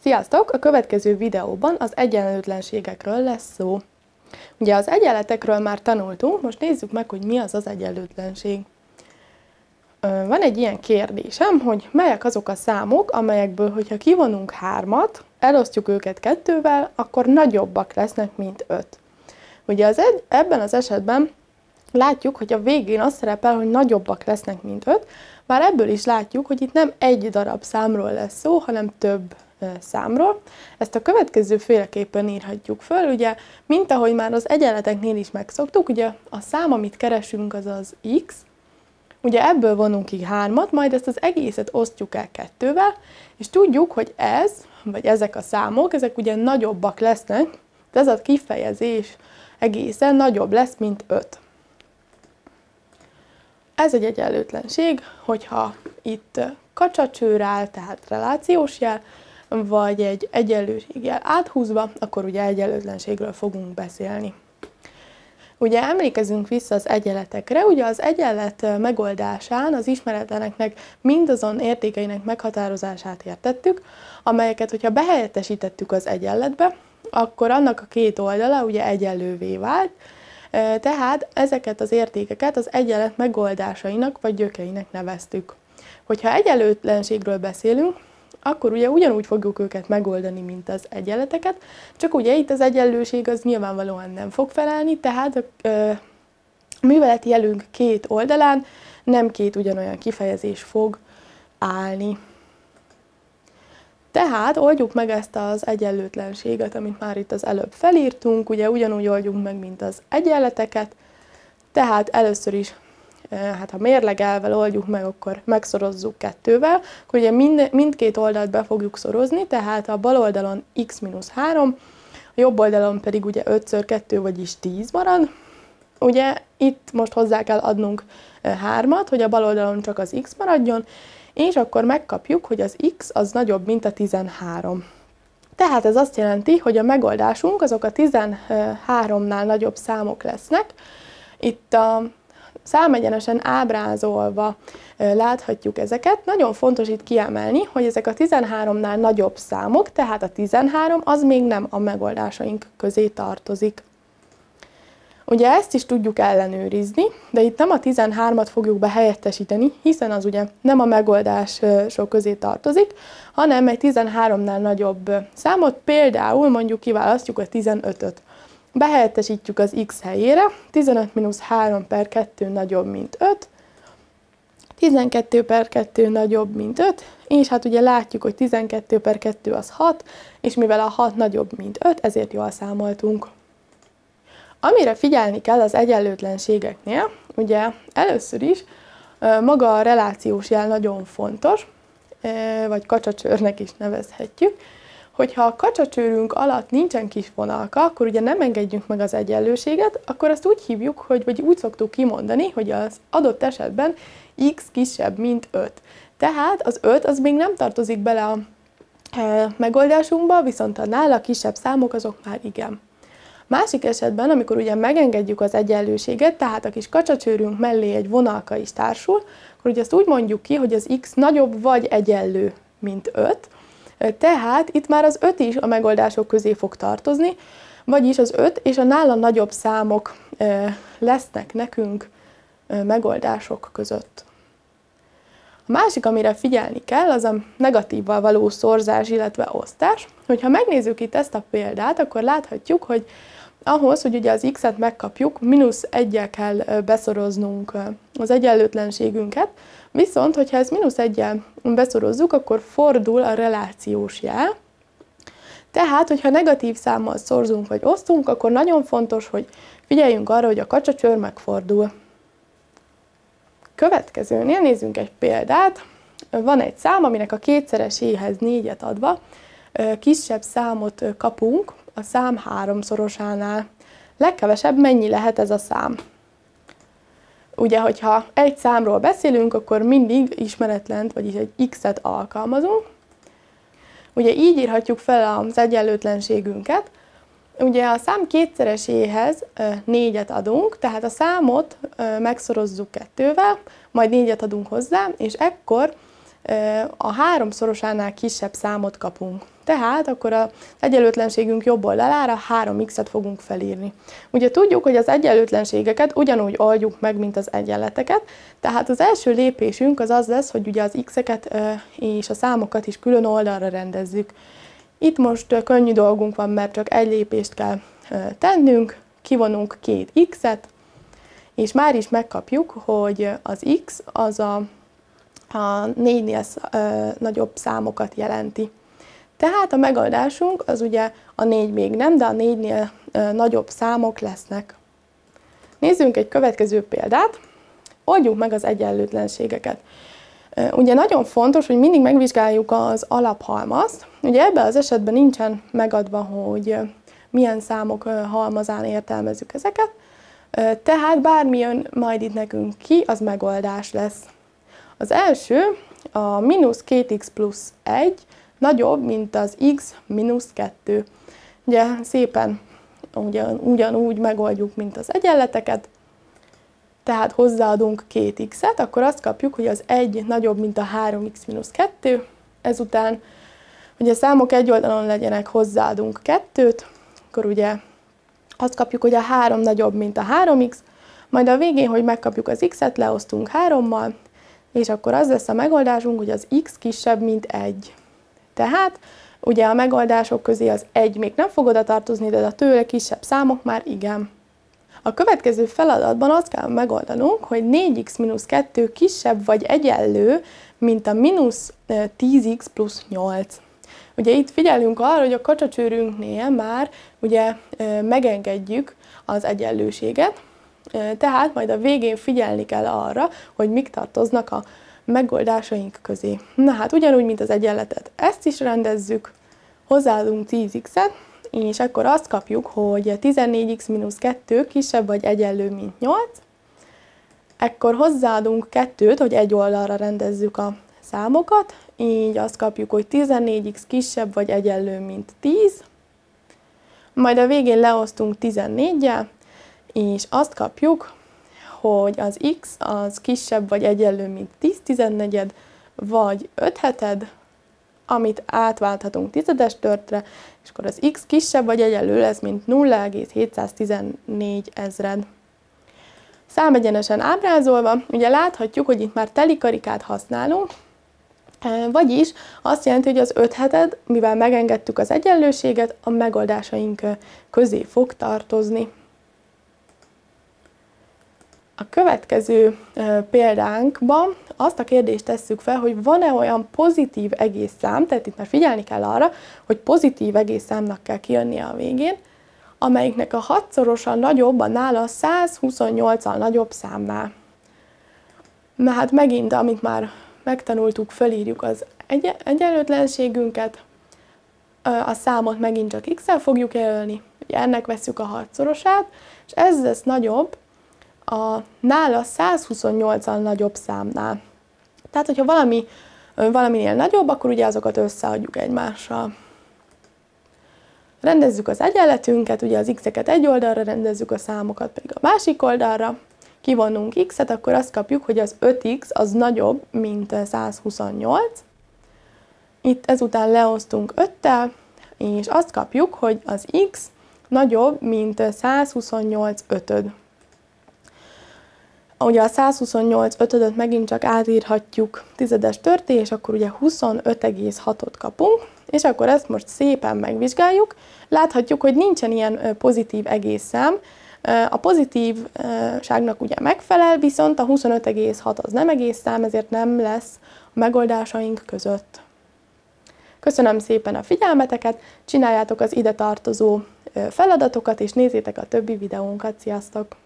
Sziasztok! A következő videóban az egyenlőtlenségekről lesz szó. Ugye az egyenletekről már tanultunk, most nézzük meg, hogy mi az az egyenlőtlenség. Van egy ilyen kérdésem, hogy melyek azok a számok, amelyekből, hogyha kivonunk 3-at, elosztjuk őket 2-vel, akkor nagyobbak lesznek, mint 5. Ugye ebben az esetben látjuk, hogy a végén az szerepel, hogy nagyobbak lesznek, mint 5, bár ebből is látjuk, hogy itt nem egy darab számról lesz szó, hanem több számról. Ezt a következő féleképpen írhatjuk föl, ugye, mint ahogy már az egyenleteknél is megszoktuk, ugye a szám, amit keresünk, az az x, ugye ebből vonunk ki 3-at, majd ezt az egészet osztjuk el 2-vel, és tudjuk, hogy ez, vagy ezek a számok, ezek ugye nagyobbak lesznek, de ez a kifejezés egészen nagyobb lesz, mint 5. Ez egy egyenlőtlenség, hogyha itt kacsacsőr áll, tehát relációs jel, vagy egy egyenlőségjel áthúzva, akkor ugye egyenlőtlenségről fogunk beszélni. Ugye emlékezünk vissza az egyenletekre, ugye az egyenlet megoldásán az ismeretleneknek mindazon értékeinek meghatározását értettük, amelyeket, hogyha behelyettesítettük az egyenletbe, akkor annak a két oldala ugye egyenlővé vált, tehát ezeket az értékeket az egyenlet megoldásainak vagy gyökeinek neveztük. Hogyha egyenlőtlenségről beszélünk, akkor ugye ugyanúgy fogjuk őket megoldani, mint az egyenleteket, csak ugye itt az egyenlőség az nyilvánvalóan nem fog felelni, tehát a műveleti jelünk két oldalán nem két ugyanolyan kifejezés fog állni. Tehát oldjuk meg ezt az egyenlőtlenséget, amit már itt az előbb felírtunk, ugye ugyanúgy oldjuk meg, mint az egyenleteket, tehát először is, ha mérlegelvel oldjuk meg, akkor megszorozzuk 2-vel, akkor ugye mindkét oldalt be fogjuk szorozni, tehát a bal oldalon x-3, a jobb oldalon pedig ugye 5x2, vagyis 10 marad. Ugye itt most hozzá kell adnunk 3-at, hogy a bal oldalon csak az x maradjon, és akkor megkapjuk, hogy az x az nagyobb, mint a 13. Tehát ez azt jelenti, hogy a megoldásunk azok a 13-nál nagyobb számok lesznek. Itt a számegyenesen ábrázolva láthatjuk ezeket. Nagyon fontos itt kiemelni, hogy ezek a 13-nál nagyobb számok, tehát a 13 az még nem a megoldásaink közé tartozik. Ugye ezt is tudjuk ellenőrizni, de itt nem a 13-at fogjuk behelyettesíteni, hiszen az ugye nem a megoldások közé tartozik, hanem egy 13-nál nagyobb számot, például mondjuk kiválasztjuk a 15-öt. Behelyettesítjük az x helyére, 15 - 3 per 2 nagyobb, mint 5, 12 per 2 nagyobb, mint 5, és hát ugye látjuk, hogy 12 per 2 az 6, és mivel a 6 nagyobb, mint 5, ezért jól számoltunk. Amire figyelni kell az egyenlőtlenségeknél, ugye először is maga a relációs jel nagyon fontos, vagy kacsacsőrnek is nevezhetjük, hogyha a kacsacsőrünk alatt nincsen kis vonalka, akkor ugye nem engedjünk meg az egyenlőséget, akkor azt úgy hívjuk, vagy úgy szoktuk kimondani, hogy az adott esetben x kisebb, mint 5. Tehát az 5 az még nem tartozik bele a megoldásunkba, viszont a nála kisebb számok azok már igen. Másik esetben, amikor ugye megengedjük az egyenlőséget, tehát a kis kacsacsőrünk mellé egy vonalka is társul, akkor ugye azt úgy mondjuk ki, hogy az x nagyobb vagy egyenlő, mint 5, tehát itt már az 5 is a megoldások közé fog tartozni, vagyis az 5 és a nála nagyobb számok lesznek nekünk megoldások között. A másik, amire figyelni kell, az a negatívval való szorzás, illetve osztás. Hogyha megnézzük itt ezt a példát, akkor láthatjuk, hogy ahhoz, hogy ugye az x-et megkapjuk, -1-jel kell beszoroznunk az egyenlőtlenségünket, viszont, hogyha ezt -1-jel beszorozzuk, akkor fordul a relációs jel. Tehát, hogyha negatív számmal szorzunk vagy osztunk, akkor nagyon fontos, hogy figyeljünk arra, hogy a kacsacsőr megfordul. Következőnél nézzünk egy példát. Van egy szám, aminek a kétszereséhez 4-et adva kisebb számot kapunk a szám 3-szorosánál. Legkevesebb mennyi lehet ez a szám? Ugye, hogyha egy számról beszélünk, akkor mindig ismeretlent, vagyis egy x-et alkalmazunk. Ugye így írhatjuk fel az egyenlőtlenségünket. Ugye a szám kétszereséhez 4-et adunk, tehát a számot megszorozzuk 2-vel, majd 4-et adunk hozzá, és ekkor a 3-szorosánál kisebb számot kapunk. Tehát akkor az egyenlőtlenségünk jobb oldalára 3x-et fogunk felírni. Ugye tudjuk, hogy az egyenlőtlenségeket ugyanúgy oldjuk meg, mint az egyenleteket, tehát az első lépésünk az lesz, hogy ugye az x-eket és a számokat is külön oldalra rendezzük. Itt most könnyű dolgunk van, mert csak egy lépést kell tennünk, kivonunk 2x-et, és már is megkapjuk, hogy az x az a 4-nél nagyobb számokat jelenti. Tehát a megoldásunk az ugye a 4 még nem, de a 4-nél nagyobb számok lesznek. Nézzünk egy következő példát, oldjuk meg az egyenlőtlenségeket. Ugye nagyon fontos, hogy mindig megvizsgáljuk az alaphalmazt. Ugye ebben az esetben nincsen megadva, hogy milyen számok halmazán értelmezzük ezeket, tehát bármi jön majd itt nekünk ki, az megoldás lesz. Az első, a -2x plusz 1 nagyobb, mint az x mínusz 2. Ugye szépen ugyanúgy megoldjuk, mint az egyenleteket, tehát hozzáadunk 2x-et, akkor azt kapjuk, hogy az 1 nagyobb, mint a 3x mínusz 2, ezután, hogy a számok egy oldalon legyenek, hozzáadunk 2-t, akkor ugye azt kapjuk, hogy a 3 nagyobb, mint a 3x, majd a végén, hogy megkapjuk az x-et, leosztunk 3-mal, és akkor az lesz a megoldásunk, hogy az x kisebb, mint 1. Tehát ugye a megoldások közé az 1 még nem fog oda tartozni, de a tőle kisebb számok már igen. A következő feladatban azt kell megoldanunk, hogy 4x mínusz 2 kisebb vagy egyenlő, mint a mínusz 10x plusz 8. Ugye itt figyelünk arra, hogy a kacsacsőrünknél már ugye megengedjük az egyenlőséget, tehát majd a végén figyelni kell arra, hogy mik tartoznak a megoldásaink közé. Na hát ugyanúgy, mint az egyenletet, ezt is rendezzük, hozzáadunk 10x-et, és akkor azt kapjuk, hogy 14x mínusz 2 kisebb vagy egyenlő, mint 8. Ekkor hozzáadunk 2-t, hogy egy oldalra rendezzük a számokat, így azt kapjuk, hogy 14x kisebb vagy egyenlő, mint 10. Majd a végén leosztunk 14-jel, és azt kapjuk, hogy az x az kisebb vagy egyenlő, mint 10/14, vagy 5/7, amit átválthatunk tizedes törtre, és akkor az x kisebb vagy egyenlő lesz, mint 0,714 ezred. Számegyenesen ábrázolva, ugye láthatjuk, hogy itt már teli karikát használunk, vagyis azt jelenti, hogy az 5/7, mivel megengedtük az egyenlőséget, a megoldásaink közé fog tartozni. A következő példánkban azt a kérdést tesszük fel, hogy van-e olyan pozitív egész szám, tehát itt már figyelni kell arra, hogy pozitív egész számnak kell kijönnie a végén, amelyiknek a 6-szorosa nagyobb a nála 128-al nagyobb számnál. Na hát megint, amit már megtanultuk, felírjuk az egyenlőtlenségünket, a számot megint csak x-el fogjuk jelölni, ugye ennek vesszük a 6-szorosát, és ez lesz nagyobb a nála 128-al nagyobb számnál. Tehát, hogyha valaminél nagyobb, akkor ugye azokat összeadjuk egymással. Rendezzük az egyenletünket, ugye az x-eket egy oldalra rendezzük, a számokat pedig a másik oldalra. Kivonunk x-et, akkor azt kapjuk, hogy az 5x az nagyobb, mint 128. Itt ezután leosztunk 5-tel, és azt kapjuk, hogy az x nagyobb, mint 128 ötöd. Ugye a 128 ötödöt megint csak átírhatjuk tizedes törté, és akkor ugye 25,6-ot kapunk, és akkor ezt most szépen megvizsgáljuk. Láthatjuk, hogy nincsen ilyen pozitív egészszám. A pozitívságnak ugye megfelel, viszont a 25,6 az nem egészszám, ezért nem lesz a megoldásaink között. Köszönöm szépen a figyelmeteket, csináljátok az ide tartozó feladatokat, és nézzétek a többi videónkat. Sziasztok!